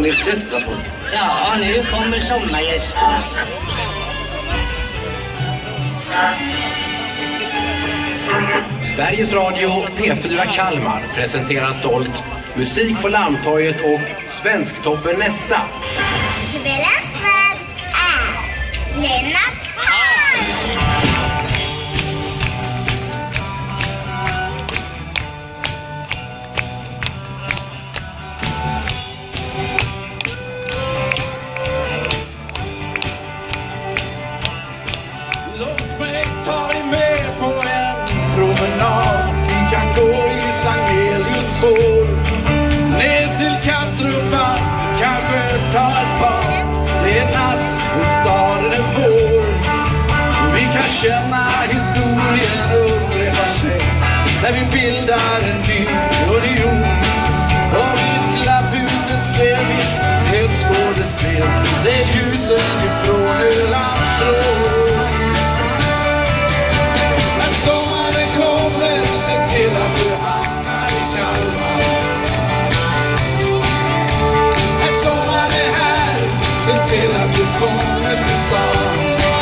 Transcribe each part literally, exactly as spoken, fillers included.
ni sett då? Ja, nu kommer sommargästerna. Sveriges Radio P fyra Kalmar presenterar stolt Musik på Lammtorget och Svensktoppen nästa. Kvällens värd är Lennart Hall. Låt mig ta dig med på en promenad. Vi kan gå i Stangelius spår ner till Kattrumpa, kanske ta ett par. Det är natt och staden är vår. Vi kan känna historien upprepa sig när vi bildar en ny union. Och vid lapphuset ser vi ett skådespel. Det är ljusen ifrån Ölandsbro. Till att du kommer till stan.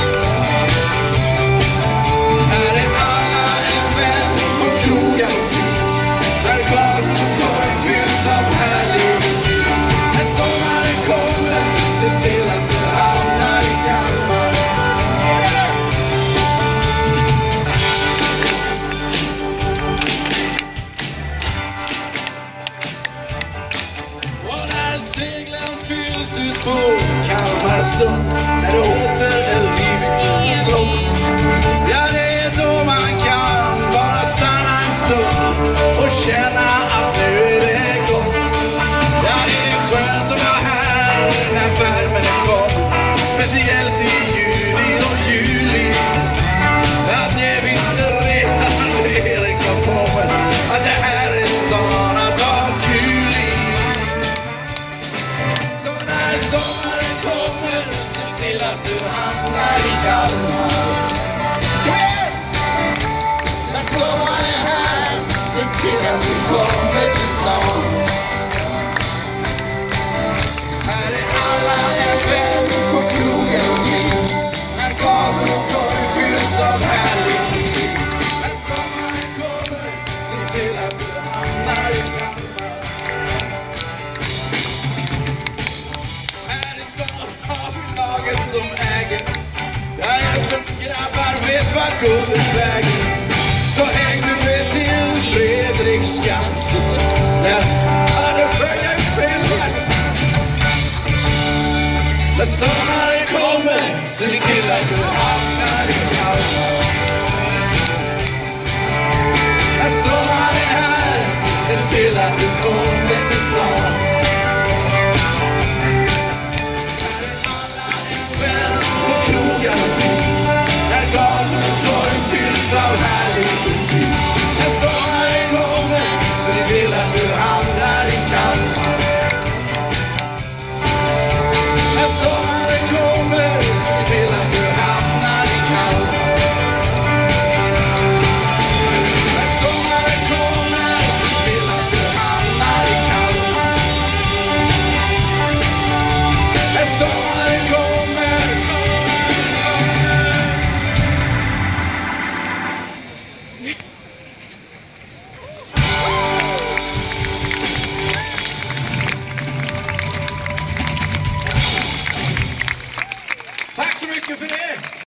Här är alla en vän på krogar och fik, där gator och torg fylls av härlig musik. När sommaren kommer, se till att du hamnar i Kalmar. Och när seglen fylls ut på Kalmarsund, där det åter är liv i slott. Ja, det är då man kan bara stanna en stund och känna att nu är det gott. Ja, det är skönt att vara här när värmen är kom, speciellt i juni och juli. Ja, det visste redan Erik och Poppen att det här är stan att ha kul i. Så när sommaren kommer, se till att du hamnar i Kalmar. Kom igen! När sommaren är här, se till att du kommer till stan. Här är alla en vän på krogen och vin, när gator och torg fylls av härlig musik. När sommaren kommer, se till att du hamnar i Kalmar. Här i stan har vi laget som äger. Jag är tuff grabbar, vet vart guldet väger. Så häng du med till Fredriksskansen, där alla följer pengar. När sommaren kommer, se till att du hamnar i Kalmar. När sommaren är här, se till att du kommer till stan. Krogar och fik, där gator och torg fylls av härlig musik. När sommaren kommer, se till att du hamnar i Kalmar. När sommaren kommer, se till att du hamnar i Kalmar. När sommaren kommer, se till att du hamnar i Kalmar. När sommaren kommer. Tack så mycket för det!